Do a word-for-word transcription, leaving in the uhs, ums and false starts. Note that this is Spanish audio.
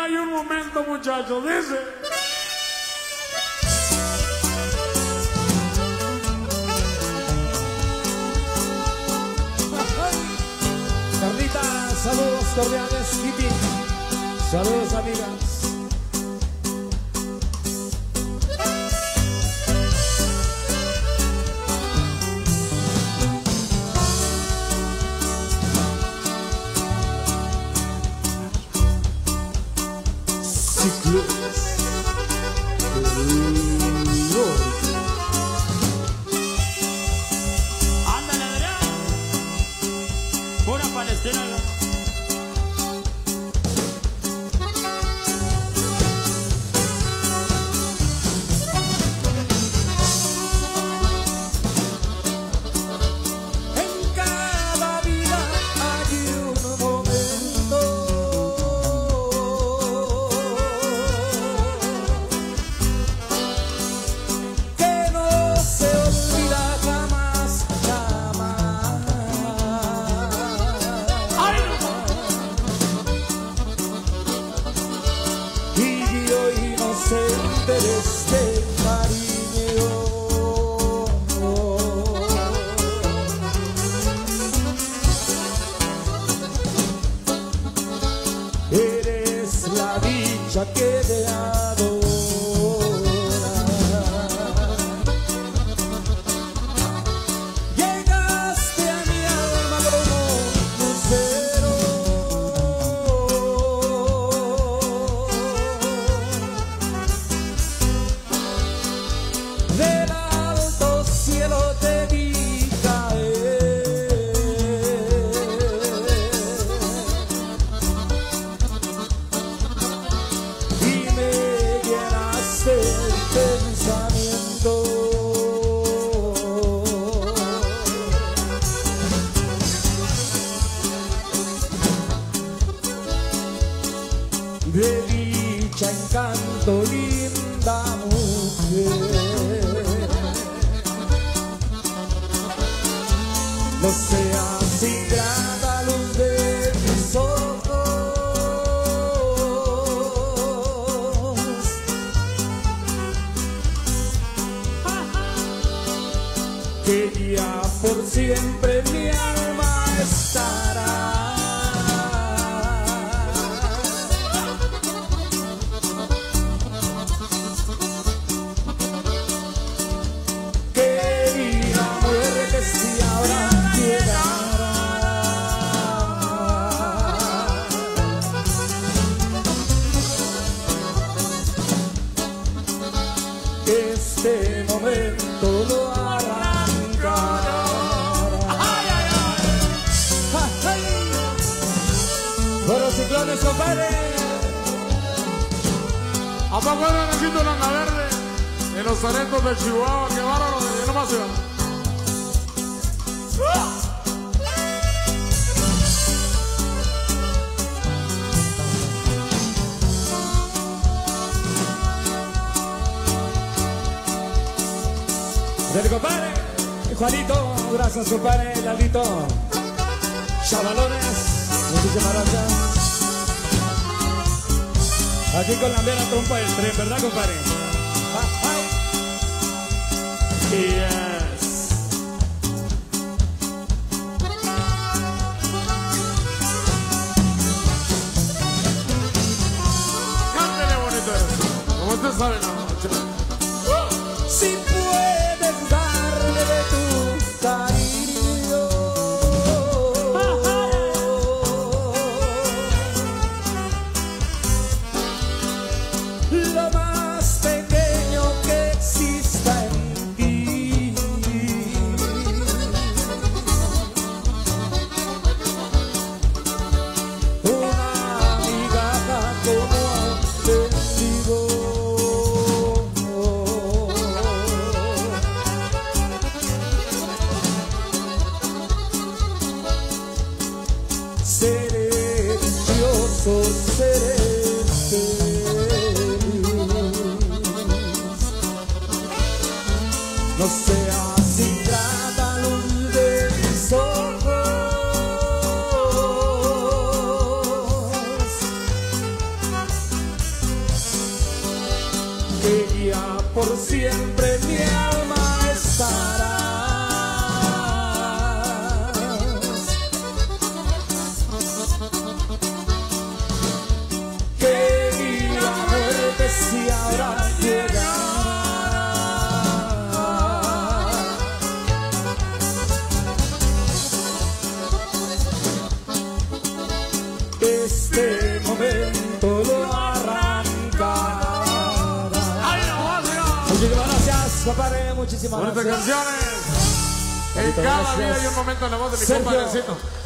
hay un momento, muchachos, dice. Carlita, saludos cordiales, Kitty. Saludos, amigas. Ándale, Adrián. Pura Palestina. De este cariño, eres la dicha que te adora. Llegaste a mi alma como un lucero, del alto cielo te vi caer y me llenaste el pensamiento. De dicha, encanto, linda mujer. No seas ingrata, luz de mis ojos, que ya por siempre mi alma estará. Querida muerte, si ahora este momento lo arrancará. ¡Ay, ay, ay! Bueno, ciclones, compadre. ¿A poco era necesito la Ana Verde? En los talentos de Chihuahua, qué bárbaro, de nomás se va. Del compadre, Juanito, gracias compadre, Lalito, chavalones, muchísimas gracias. Aquí con la mera trompa del tren, ¿verdad compadre? Ah, ay. Yes. Cántale bonito eso, como usted sabe, no. Si puedes darme de tu cariño, lo más pequeño que exista en ti, una migaja como te digo. Seré dichoso, seré feliz. No seas ingrata, luz de mis ojos, por siempre mi alma estarás. Que ni la muerte si habrá llegado. Este momento lo arrancará. Muchísimas gracias, compadre, muchísimas Buenas gracias. canciones. En Bonito, cada gracias. vida hay un momento en la voz de mi Sergio. compadrecito.